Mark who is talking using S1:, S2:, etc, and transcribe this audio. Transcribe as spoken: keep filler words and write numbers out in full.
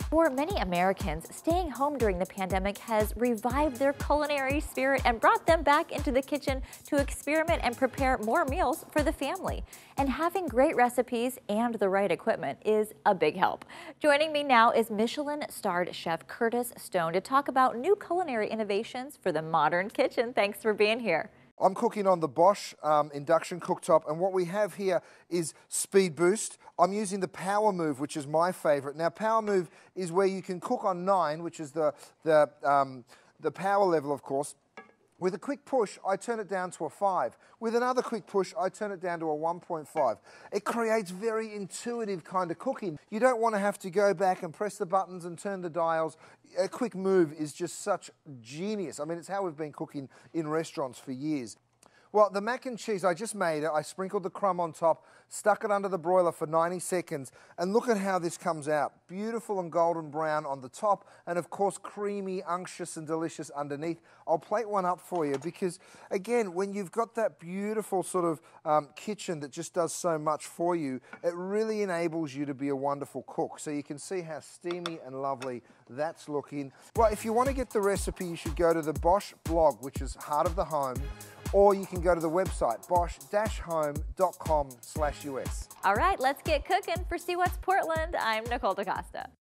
S1: For many Americans, staying home during the pandemic has revived their culinary spirit and brought them back into the kitchen to experiment and prepare more meals for the family. And having great recipes and the right equipment is a big help. Joining me now is Michelin-starred chef Curtis Stone to talk about new culinary innovations for the modern kitchen. Thanks for being here.
S2: I'm cooking on the Bosch um, induction cooktop, and what we have here is Speed Boost. I'm using the Power Move, which is my favorite. Now, Power Move is where you can cook on nine, which is the, the, um, the power level, of course. With a quick push, I turn it down to a five. With another quick push, I turn it down to a one point five. It creates very intuitive kind of cooking. You don't want to have to go back and press the buttons and turn the dials. A quick move is just such genius. I mean, it's how we've been cooking in restaurants for years. Well, the mac and cheese, I just made it. I sprinkled the crumb on top, stuck it under the broiler for ninety seconds, and look at how this comes out. Beautiful and golden brown on the top, and of course, creamy, unctuous and delicious underneath. I'll plate one up for you because, again, when you've got that beautiful sort of um, kitchen that just does so much for you, it really enables you to be a wonderful cook. So you can see how steamy and lovely that's looking. Well, if you want to get the recipe, you should go to the Bosch blog, which is Heart of the Home, or you can go to the website, bosch dash home dot com slash U S.
S1: All right, let's get cooking. For See What's Portland, I'm Nicole DaCosta.